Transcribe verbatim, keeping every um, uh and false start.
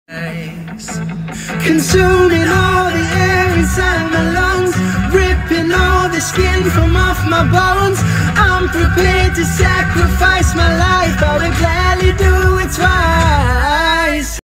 Consuming all the air inside my lungs, ripping all the skin from off my bones. I'm prepared to sacrifice my life.